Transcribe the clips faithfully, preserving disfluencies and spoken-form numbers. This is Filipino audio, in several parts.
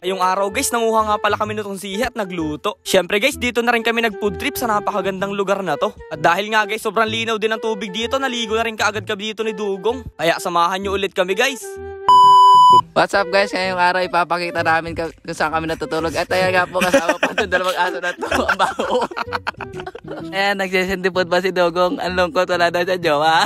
Ngayong araw guys, nanguha nga pala kami nitong sihi at nagluto. Syempre guys, dito na rin kami nag-food trip sa napakagandang lugar na to. At dahil nga guys, sobrang linaw din ang tubig dito, naligo na rin kaagad kami dito ni Dugong. Kaya samahan nyo ulit kami guys. What's up guys, ngayong araw ipapakita namin kung saan kami natutulog. At ayan nga po, kasama po itong dalawang aso na to, ang baho. Ayan, nagsisintipod ba si Dugong? Ang lungkot, wala daw sa jowa.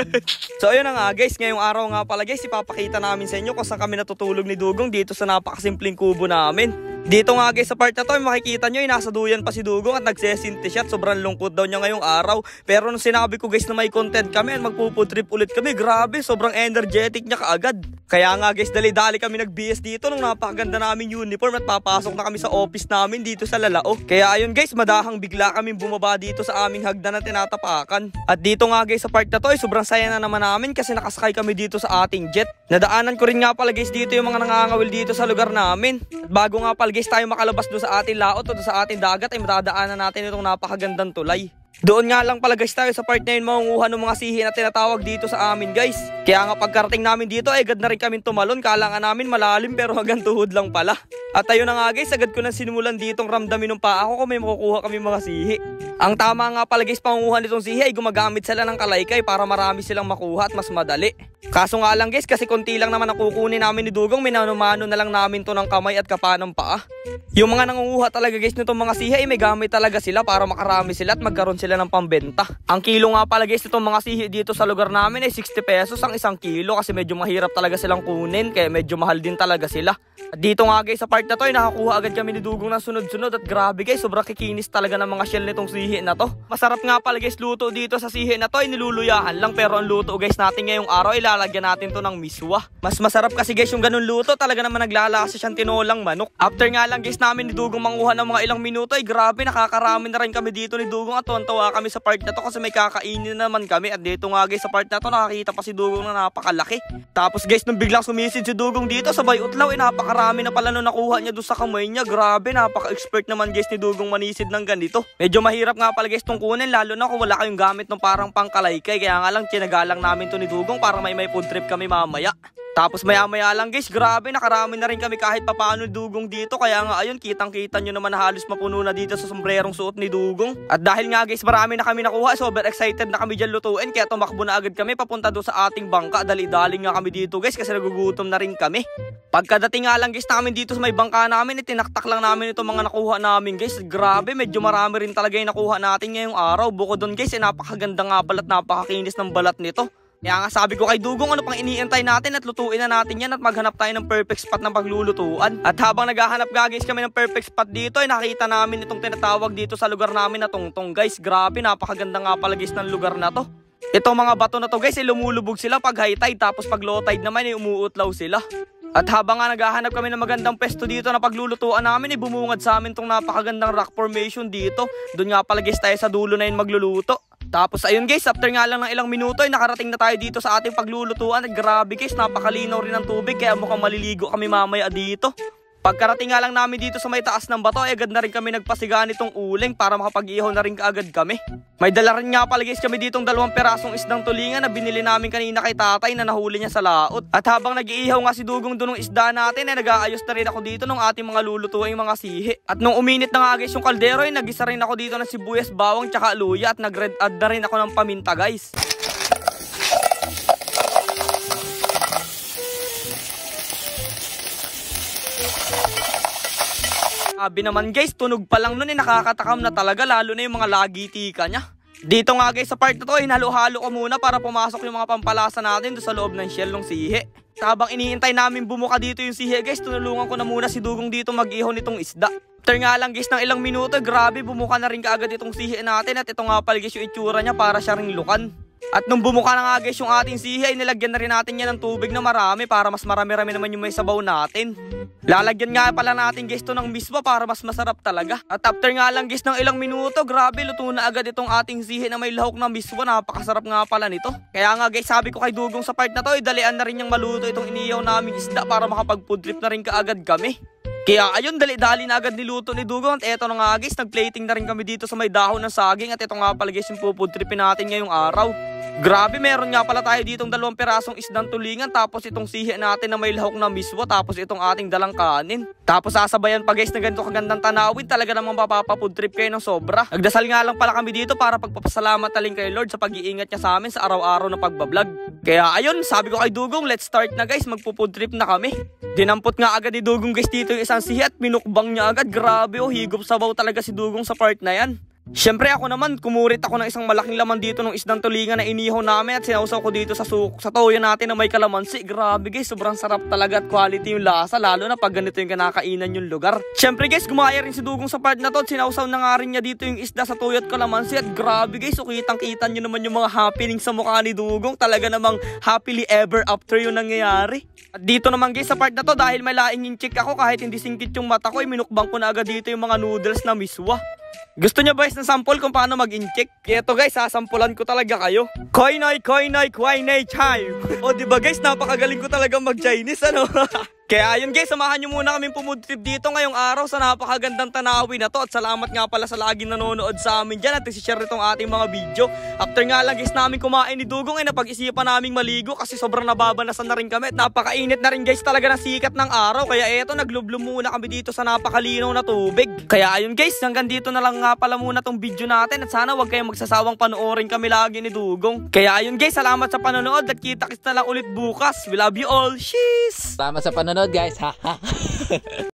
So ayun na nga guys, ngayong araw nga pala guys, ipapakita namin sa inyo kung saan kami natutulog ni Dugong dito sa napakasimpleng kubo namin. Dito nga guys sa part na to, makikita nyo, nasa duyan pa si Dugong at nagsesinti siya at sobrang lungkot daw niya ngayong araw. Pero nung sinabi ko guys na may content kami at magpupo trip ulit kami, grabe, sobrang energetic niya kaagad. Kaya nga guys, dali-dali kami nag-B S dito nung napakaganda namin uniform at papasok na kami sa office namin dito sa Lalao. Kaya ayun guys, madahang bigla kami bumaba dito sa aming hagdan na tinatapakan. At dito nga guys sa part na to, ay sobrang saya na naman namin kasi nakasakay kami dito sa ating jet. Nadaanan ko rin nga pala guys dito yung mga nangangawil dito sa lugar namin. At bago nga pala guys tayo makalabas doon sa ating laot o doon sa ating dagat ay matadaanan natin itong napakagandang tulay. Doon nga lang pala guys tayo sa part na yun mangunguha ng mga sihi na tinatawag dito sa amin guys. Kaya nga pagkarating namin dito ay agad na rin kami tumalon. Kala nga namin malalim pero hanggang tuhod lang pala. At ayun na nga guys, agad ko na sinimulan ditong ramdamin ng paa ko kung may makukuha kami mga sihi. Ang tama nga pala guys, pangunguha nitong sihi ay gumagamit sila ng kalaykay para marami silang makuha at mas madali. Kaso nga lang guys, kasi konti lang naman ang kukunin namin ni Dugong, minano-mano na lang namin to ng kamay at kapa ng paa. Yung mga nangunguha talaga guys nitong mga sihi ay may gamit talaga sila para makarami sila at magkaroon sila ng pambenta. Ang kilo nga pala guys nitong mga sihi dito sa lugar namin ay sixty pesos ang isang kilo kasi medyo mahirap talaga silang kunin kaya medyo mahal din talaga sila. At dito nga guys sa part na to ay nakakuha agad kami ni Dugong ng sunod-sunod at grabe guys, sobrang kikinis talaga ng mga shell nitong sihi na to. Masarap nga pala guys luto dito sa sihi na to ay niluluyahan lang, pero ang luto guys natin ngayong araw ay lalagyan natin to ng miswa. Mas masarap kasi guys yung ganun luto, talaga naman naglalasa siyang tinolang manok. After nga lang guys namin ni Dugong manguha ng mga ilang minuto ay grabe, nakakarami na rin kami dito ni Dugong at tuwan-tuwa kami sa part na to kasi may kakainin naman kami. At dito nga guys sa part na to nakakita pa si Dugong na napakalaki. Tapos guys nung biglang sumisid si Dugong dito sabay utlaw ay napakarami na pala nung nakuha niya doon sa kamay niya. Grabe, napaka-expert naman guys ni Dugong manisid ng ganito. Medyo mahirap nga pala guys tong kunin lalo na kung wala kayong gamit ng parang pangkalaykay. Kaya nga lang tinagalang namin to ni Dugong para may may food trip kami mamaya. Tapos maya maya lang guys, grabe nakarami na rin kami kahit papaano Dugong dito. Kaya nga ayun, kitang kita nyo naman halos mapuno na dito sa sombrerong suot ni Dugong. At dahil nga guys marami na kami nakuha, super excited na kami dyan lutuin. Kaya tumakbo na agad kami papunta doon sa ating bangka. Dali-daling nga kami dito guys kasi nagugutom na rin kami. Pagkadating nga lang guys namin dito sa may bangka namin, itinaktak lang namin itong mga nakuha namin guys. Grabe, medyo marami rin talaga yung nakuha natin ngayong araw. Bukod doon guys, eh, napakaganda nga pala at napakakinis ng balat nito. Kaya nga sabi ko kay Dugong, ano pang iniintay natin at lutuin na natin yan at maghanap tayo ng perfect spot ng paglulutuan. At habang naghahanap nga guys kami ng perfect spot dito ay nakita namin itong tinatawag dito sa lugar namin na Tongtong guys. Grabe, napakaganda nga pala guys ng lugar na to. Itong mga bato na to guys ay lumulubog sila pag high tide, tapos pag low tide naman ay umuutlaw sila. At habang nga naghahanap kami ng magandang pesto dito na paglulutuan namin ay bumungad sa amin tong napakagandang rock formation dito. Doon nga pala guys tayo sa dulo na yun magluluto. Tapos ayun guys, after nga lang ng ilang minuto ay nakarating na tayo dito sa ating paglulutuan. At grabe guys, napakalinaw rin ng tubig kaya mukhang maliligo kami mamaya dito. Pagkarating nga lang namin dito sa may taas ng bato ay agad na rin kami nagpasiga nitong uling para makapag-ihaw na rin kaagad kami. May dala rin nga pala guys kami ditong dalawang perasong isdang tulingan na binili namin kanina kay tatay na nahuli niya sa laot. At habang nag-iihaw nga si Dugong doon ng isda natin ay nag-aayos na rin ako dito ng ating mga lulutuing mga sihi. At nung uminit na nga guys yung kaldero ay nag-isa rin ako dito ng sibuyas, bawang tsaka luya at nag-red add na rin ako ng paminta guys. Sabi naman guys, tunog pa lang nun eh, nakakatakam na talaga lalo na yung mga lagitika niya. Dito nga guys sa part na to, hinalo-halo ko muna para pumasok yung mga pampalasa natin doon sa loob ng shell ng sihi. Habang iniintay namin bumuka dito yung sihi guys, tunulungan ko na muna si Dugong dito mag-ihaw nitong isda. After nga lang guys ng ilang minuto, grabe bumuka na rin kaagad itong sihi natin at ito nga pala guys yung itsura niya para siya ring lukan. At nung bumuka na nga guys yung ating sihi ay nilagyan na rin natin yan ng tubig na marami para mas marami-rami naman yung may sabaw natin. Lalagyan nga pala natin guys to ng miswa para mas masarap talaga. At after nga lang guys ng ilang minuto, grabe luto na agad itong ating sihi na may lahok na miswa. Napakasarap nga pala nito. Kaya nga guys sabi ko kay Dugong sa part na to, idalian na rin yung maluto itong iniyaw naming isda para makapag-food trip na rin kaagad kami. Kaya ayun, dali-dali na agad niluto ni Dugong. At eto na nga guys, nag-plating na rin kami dito sa may dahon ng saging. At ito nga pala guys yung food tripin natin ngayong araw. Grabe, meron nga pala tayo ditong dalawang pirasong isdang tulingan, tapos itong sihi natin na may lahok na miswa, tapos itong ating dalang kanin. Tapos sasabayan pa guys na ganito kagandang tanawin, talaga namang mapapafood trip kayo ng sobra. Nagdasal nga lang pala kami dito para pagpapasalamat taling kay Lord sa pag-iingat niya sa amin sa araw-araw na pagbablog. Kaya ayun, sabi ko kay Dugong, let's start na guys, magpo-food trip na kami. Dinampot nga agad ni Dugong guys dito yung isang sihi at minukbang niya agad. Grabe oh, higop sabaw talaga si Dugong sa part na yan. Siyempre ako naman, kumurit ako ng isang malaking laman dito ng isdang tulingan na inihaw namin at sinausaw ko dito sa su sa toyo natin na may kalamansi. Grabe guys, sobrang sarap talaga at quality yung lasa, lalo na pag ganito yung kinakainan yung lugar. Siyempre guys, gumaya rin si Dugong sa part na to at sinausaw na nga rin niya dito yung isda sa toyo at kalamansi. At grabe guys, so kitang-kita nyo naman yung mga happening sa mukha ni Dugong. Talaga namang happily ever after yung nangyayari. At dito naman guys sa part na to, dahil may laing yung chick ako, kahit hindi singkit yung mata ko, ay minukbang ko na agad dito yung mga noodles na miswa. Gusto niyo guys ng sample kung paano mag-incheck? Kaya to guys, sasampulan ko talaga kayo. Koinay, koinay, koinay, chime. O diba guys, napakagaling ko talaga mag-Chinese, ano? Kaya ayun guys, samahan nyo muna kaming pumood trip dito ngayong araw sa napakagandang tanawin na to. At salamat nga pala sa laging nanonood sa amin dyan at isi-share itong ating mga video. After nga lang guys namin kumain ni Dugong ay napag-isipan naming maligo kasi sobrang nababanasan na rin kami. At napakainit na rin guys talaga ng sikat ng araw. Kaya eto, naglublum muna kami dito sa napakalinaw na tubig. Kaya ayun guys, hanggang dito na lang nga pala muna tong video natin. At sana wag kayong magsasawang panoorin kami lagi ni Dugong. Kaya ayun guys, salamat sa panonood at kita-kits na lang ulit bukas. We love you all. Sheesh! Salamat sa panonood guys. Ha ha.